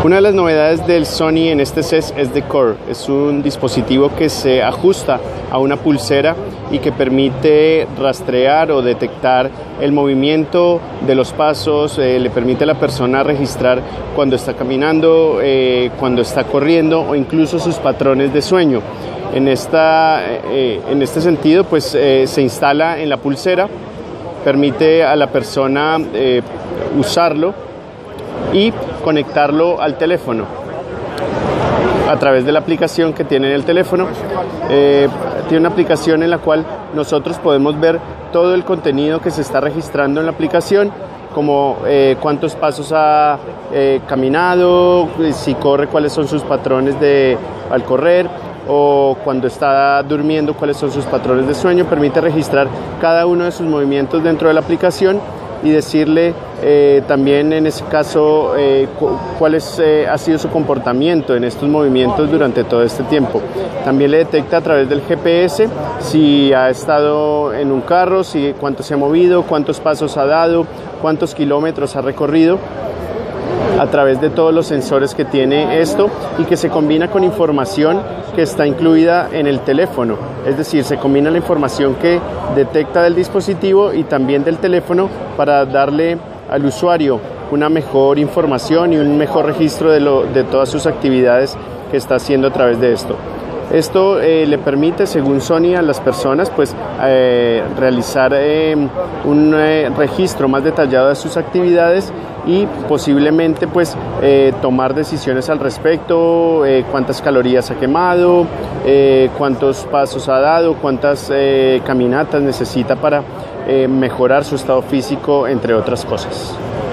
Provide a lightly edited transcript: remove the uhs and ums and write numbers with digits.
Una de las novedades del Sony en este CES es The Core. Es un dispositivo que se ajusta a una pulsera y que permite rastrear o detectar el movimiento de los pasos, le permite a la persona registrar cuando está caminando, cuando está corriendo o incluso sus patrones de sueño. En este sentido, pues se instala en la pulsera, permite a la persona usarlo y conectarlo al teléfono a través de la aplicación que tiene en el teléfono. Tiene una aplicación en la cual nosotros podemos ver todo el contenido que se está registrando en la aplicación, como cuántos pasos ha caminado, si corre, cuáles son sus patrones al correr, o cuando está durmiendo, cuáles son sus patrones de sueño. Permite registrar cada uno de sus movimientos dentro de la aplicación y decirle también en ese caso cuál ha sido su comportamiento en estos movimientos durante todo este tiempo. También le detecta a través del GPS si ha estado en un carro, cuánto se ha movido, cuántos pasos ha dado, cuántos kilómetros ha recorrido, a través de todos los sensores que tiene esto, y que se combina con información que está incluida en el teléfono. Es decir, se combina la información que detecta del dispositivo y también del teléfono para darle al usuario una mejor información y un mejor registro de todas sus actividades que está haciendo a través de esto. Esto le permite, según Sony, a las personas realizar un registro más detallado de sus actividades y posiblemente tomar decisiones al respecto, cuántas calorías ha quemado, cuántos pasos ha dado, cuántas caminatas necesita para mejorar su estado físico, entre otras cosas.